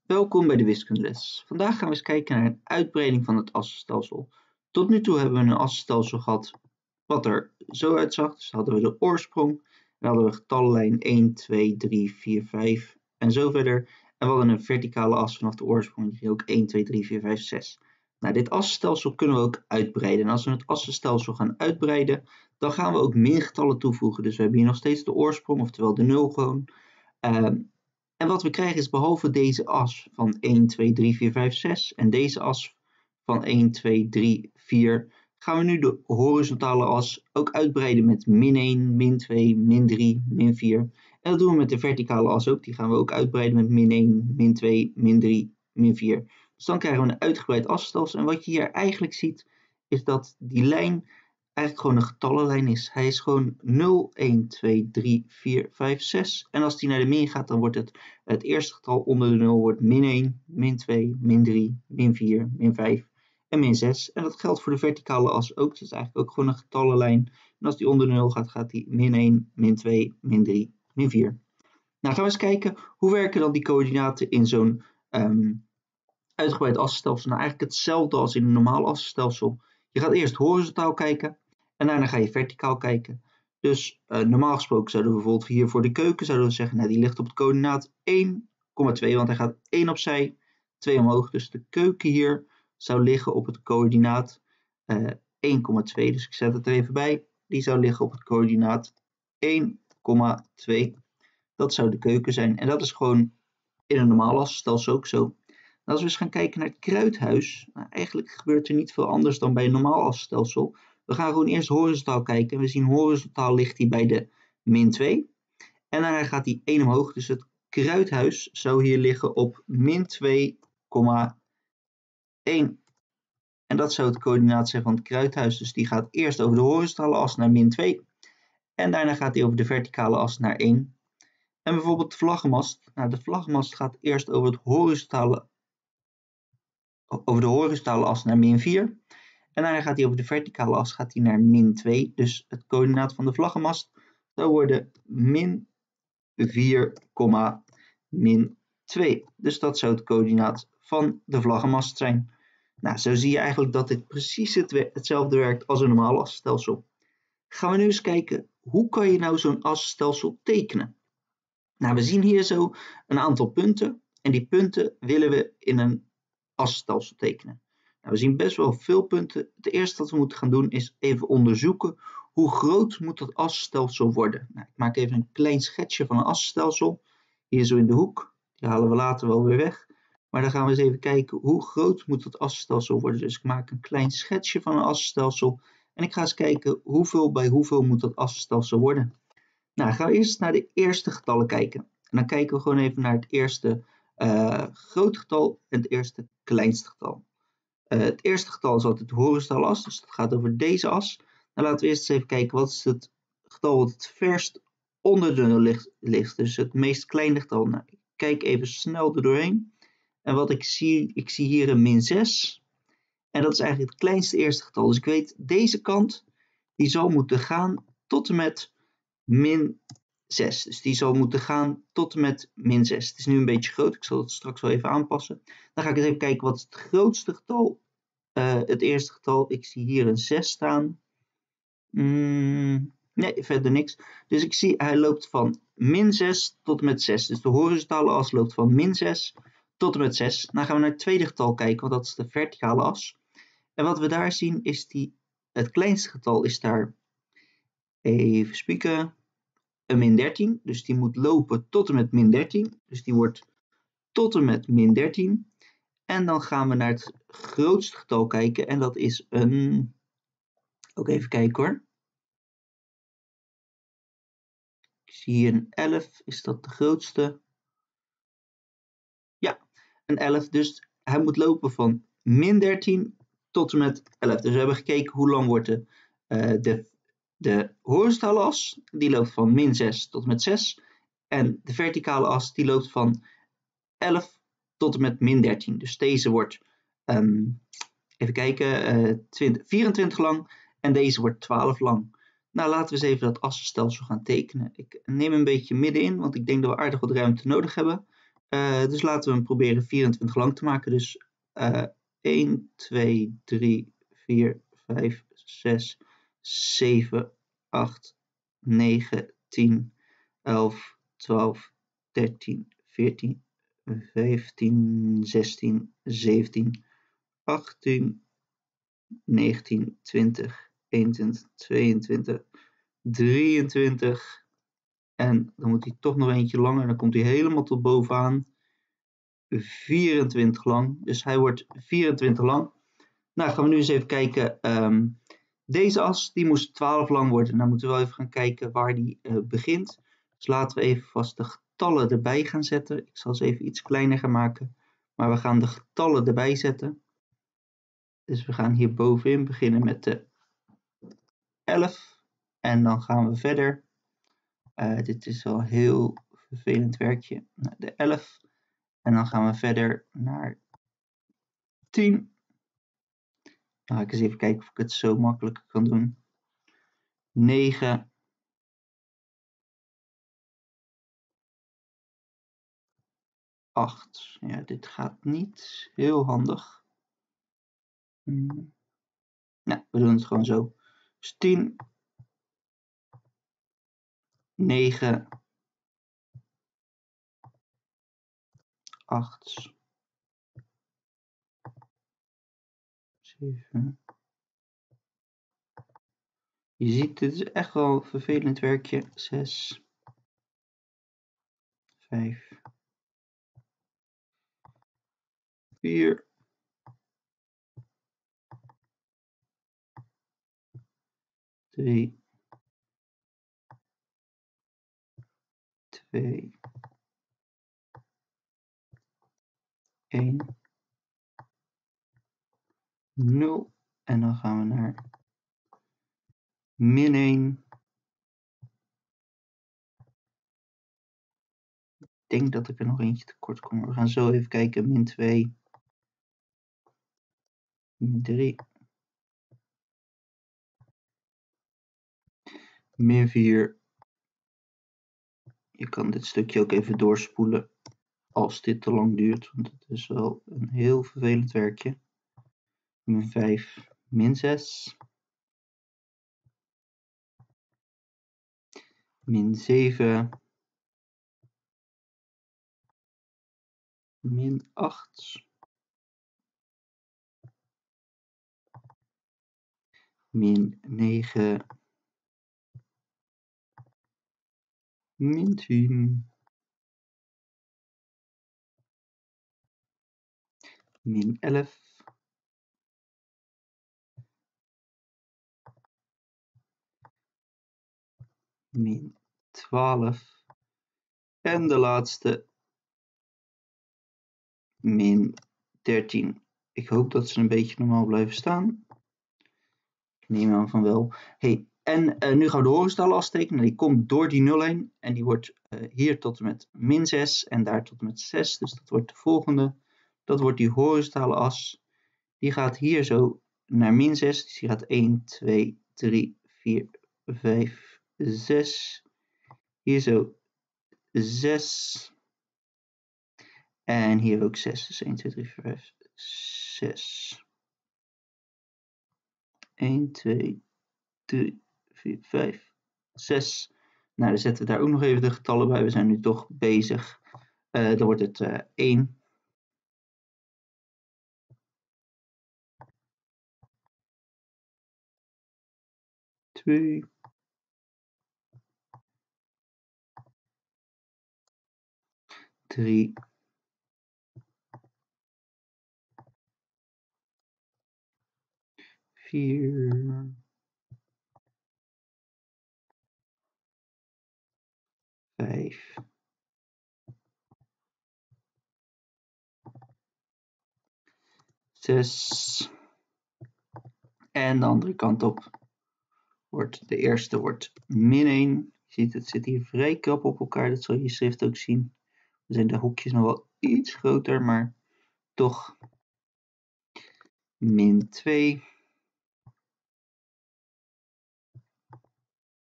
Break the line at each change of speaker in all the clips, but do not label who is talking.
Welkom bij de wiskundeles. Vandaag gaan we eens kijken naar een uitbreiding van het assenstelsel. Tot nu toe hebben we een assenstelsel gehad wat er zo uitzag. Dus hadden we de oorsprong, dan hadden we getallenlijn 1, 2, 3, 4, 5 en zo verder. En we hadden een verticale as vanaf de oorsprong, die ging ook 1, 2, 3, 4, 5, 6. Nou, dit assenstelsel kunnen we ook uitbreiden. En als we het assenstelsel gaan uitbreiden, dan gaan we ook mingetallen toevoegen. Dus we hebben hier nog steeds de oorsprong, oftewel de 0 gewoon. En wat we krijgen is behalve deze as van 1, 2, 3, 4, 5, 6 en deze as van 1, 2, 3, 4, gaan we nu de horizontale as ook uitbreiden met min 1, min 2, min 3, min 4. En dat doen we met de verticale as ook. Die gaan we ook uitbreiden met min 1, min 2, min 3, min 4. Dus dan krijgen we een uitgebreid assenstelsel. En wat je hier eigenlijk ziet is dat die lijn eigenlijk gewoon een getallenlijn is. Hij is gewoon 0, 1, 2, 3, 4, 5, 6. En als die naar de min gaat, dan wordt het eerste getal onder de 0 wordt min 1, min 2, min 3, min 4, min 5 en min 6. En dat geldt voor de verticale as ook. Dat is eigenlijk ook gewoon een getallenlijn. En als die onder de 0 gaat, gaat die min 1, min 2, min 3, min 4. Nou gaan we eens kijken, hoe werken dan die coördinaten in zo'n uitgebreid assenstelsel? Nou eigenlijk hetzelfde als in een normaal assenstelsel. Je gaat eerst horizontaal kijken. En daarna ga je verticaal kijken. Dus normaal gesproken zouden we bijvoorbeeld hier voor de keuken zouden we zeggen, nou, die ligt op het coördinaat 1,2, want hij gaat 1 opzij, 2 omhoog. Dus de keuken hier zou liggen op het coördinaat 1,2. Dus ik zet het er even bij. Die zou liggen op het coördinaat 1,2. Dat zou de keuken zijn. En dat is gewoon in een normaal assenstelsel ook zo. En als we eens gaan kijken naar het kruidhuis, nou, eigenlijk gebeurt er niet veel anders dan bij een normaal assenstelsel. We gaan gewoon eerst horizontaal kijken. We zien horizontaal ligt hij bij de min 2. En daarna gaat hij 1 omhoog. Dus het kruidhuis zou hier liggen op min 2,1. En dat zou het coördinaat zijn van het kruidhuis. Dus die gaat eerst over de horizontale as naar min 2. En daarna gaat hij over de verticale as naar 1. En bijvoorbeeld de vlaggenmast. Nou, de vlaggenmast gaat eerst over de horizontale as naar min 4. En daarna gaat hij over de verticale as naar min 2. Dus het coördinaat van de vlaggenmast zou worden min 4, min 2. Dus dat zou het coördinaat van de vlaggenmast zijn. Nou, zo zie je eigenlijk dat dit precies hetzelfde werkt als een normaal assenstelsel. Gaan we nu eens kijken, hoe kan je nou zo'n assenstelsel tekenen? Nou, we zien hier zo een aantal punten. En die punten willen we in een assenstelsel tekenen. Nou, we zien best wel veel punten. Het eerste wat we moeten gaan doen is even onderzoeken hoe groot moet dat assenstelsel worden. Nou, ik maak even een klein schetsje van een assenstelsel. Hier zo in de hoek. Die halen we later wel weer weg. Maar dan gaan we eens even kijken hoe groot moet dat assenstelsel worden. Dus ik maak een klein schetsje van een assenstelsel. En ik ga eens kijken hoeveel bij hoeveel moet dat assenstelsel worden. Nou, gaan we eerst naar de eerste getallen kijken. En dan kijken we gewoon even naar het eerste grote getal en het eerste kleinste getal. Het eerste getal is altijd de horizontale as, dus dat gaat over deze as. Nou, laten we eerst eens even kijken, wat is het getal wat het verst onder de 0 ligt. Dus het meest kleine getal. Nou, ik kijk even snel er doorheen. En wat ik zie hier een min 6. En dat is eigenlijk het kleinste eerste getal. Dus ik weet, deze kant, die zal moeten gaan tot en met min 6. Dus die zal moeten gaan tot en met min 6. Het is nu een beetje groot. Ik zal het straks wel even aanpassen. Dan ga ik eens even kijken wat is het grootste getal. Het eerste getal. Ik zie hier een 6 staan. Nee, verder niks. Dus ik zie hij loopt van min 6 tot en met 6. Dus de horizontale as loopt van min 6 tot en met 6. Dan gaan we naar het tweede getal kijken, want dat is de verticale as. En wat we daar zien is het kleinste getal is daar, even spieken, een min 13. Dus die moet lopen tot en met min 13. Dus die wordt tot en met min 13. En dan gaan we naar het grootste getal kijken. En dat is een, ook even kijken hoor. Ik zie hier een 11. Is dat de grootste? Ja, een 11. Dus hij moet lopen van min 13 tot en met 11. Dus we hebben gekeken hoe lang wordt de horizontale as. Die loopt van min 6 tot en met 6. En de verticale as die loopt van 11 tot en met min 13. Dus deze wordt, even kijken, 24 lang. En deze wordt 12 lang. Nou, laten we eens even dat assenstelsel gaan tekenen. Ik neem een beetje middenin, want ik denk dat we aardig wat ruimte nodig hebben. Dus laten we hem proberen 24 lang te maken. Dus 1, 2, 3, 4, 5, 6, 7, 8, 9, 10, 11, 12, 13, 14, 15, 16, 17, 18, 19, 20, 21, 22, 23. En dan moet hij toch nog eentje langer. Dan komt hij helemaal tot bovenaan. 24 lang. Dus hij wordt 24 lang. Nou, gaan we nu eens even kijken. Deze as die moest 12 lang worden. Nou moeten we wel even gaan kijken waar die begint. Dus laten we even vast de getallen erbij gaan zetten. Ik zal ze even iets kleiner gaan maken. Maar we gaan de getallen erbij zetten. Dus we gaan hier bovenin beginnen met de 11. En dan gaan we verder. Dit is wel een heel vervelend werkje. De 11. En dan gaan we verder naar 10. Dan ga ik eens even kijken of ik het zo makkelijk kan doen. 9. 8. Ja, dit gaat niet heel handig. Nou, we doen het gewoon zo. Dus 10. 9. 8. 7. Je ziet, dit is echt wel een vervelend werkje. 6. 5. 4. 3. 2. 1. 0. En dan gaan we naar min 1. Ik denk dat ik er nog eentje tekort kom. We gaan zo even kijken. Min 2. Min 3. Min 4. Je kan dit stukje ook even doorspoelen als dit te lang duurt, want het is wel een heel vervelend werkje. Min 5, min 6. Min 7. Min 8. Min 9. Min 10. Min 11. Min 12. En de laatste, min 13. Ik hoop dat ze een beetje normaal blijven staan. Ik neem aan van wel. Hey, en nu gaan we de horizontale as tekenen. Die komt door die 0 heen. En die wordt hier tot en met min 6 en daar tot en met 6. Dus dat wordt de volgende. Dat wordt die horizontale as. Die gaat hier zo naar min 6. Dus die gaat 1, 2, 3, 4, 5, 6. Hier zo 6. En hier ook 6. Dus 1, 2, 3, 4, 5, 6. 1, 2, 3, 4, 5, 6. Nou, dan zetten we daar ook nog even de getallen bij. We zijn nu toch bezig. Dan wordt het 1. 2. 3. 4. 5. 6. En de andere kant op wordt de eerste wordt min 1. Je ziet, het zit hier vrij krap op elkaar. Dat zal je schrift ook zien. Dan zijn de hoekjes nog wel iets groter, maar toch min 2.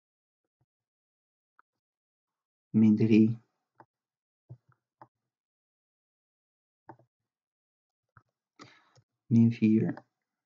Min 3. min 4,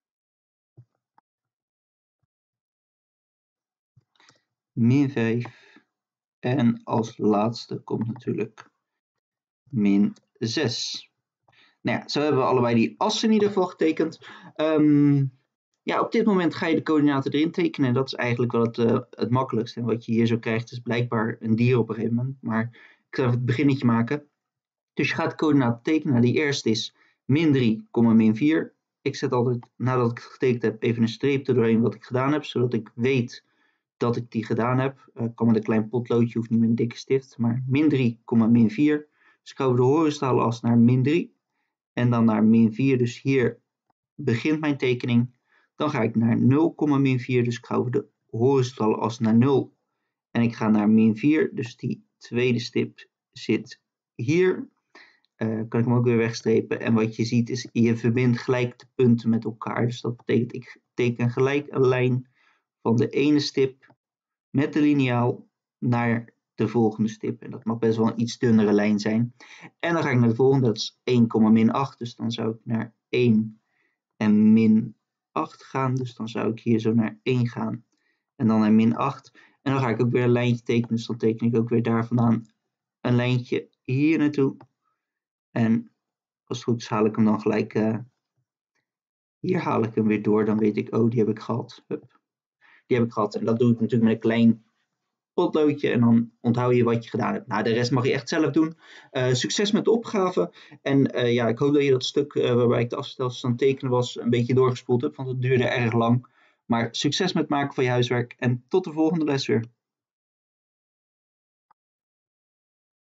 min 5 en als laatste komt natuurlijk min 6. Nou ja, zo hebben we allebei die assen in ieder geval getekend. Ja, op dit moment ga je de coördinaten erin tekenen en dat is eigenlijk wel het makkelijkste. En wat je hier zo krijgt is blijkbaar een dier op een gegeven moment, maar ik zal even het beginnetje maken. Dus je gaat de coördinaten tekenen. Nou, die eerste is min 3, min 4. Ik zet altijd, nadat ik het getekend heb, even een streep er doorheen wat ik gedaan heb, zodat ik weet dat ik die gedaan heb. Kan met een klein potloodje, hoeft niet met een dikke stift, maar min 3, min 4. Dus ik hou de horizontale as naar min 3 en dan naar min 4, dus hier begint mijn tekening. Dan ga ik naar 0, min 4, dus ik ga over de horizontale as naar 0 en ik ga naar min 4, dus die tweede stip zit hier. Kan ik hem ook weer wegstrepen en wat je ziet is, je verbindt gelijk de punten met elkaar. Dus dat betekent, ik teken gelijk een lijn van de ene stip met de liniaal naar de volgende stip. En dat mag best wel een iets dunnere lijn zijn. En dan ga ik naar de volgende, dat is 1, min 8. Dus dan zou ik naar 1 en min 8 gaan. Dus dan zou ik hier zo naar 1 gaan en dan naar min 8. En dan ga ik ook weer een lijntje tekenen. Dus dan teken ik ook weer daar vandaan een lijntje hier naartoe. En als het goed is haal ik hem dan gelijk, hier haal ik hem weer door. Dan weet ik, oh die heb ik gehad. Hup. Die heb ik gehad. En dat doe ik natuurlijk met een klein potloodje en dan onthoud je wat je gedaan hebt. Nou, de rest mag je echt zelf doen. Succes met de opgave. En ja, ik hoop dat je dat stuk waarbij ik de afstelsels aan het tekenen was een beetje doorgespoeld hebt, want het duurde erg lang. Maar succes met het maken van je huiswerk en tot de volgende les weer.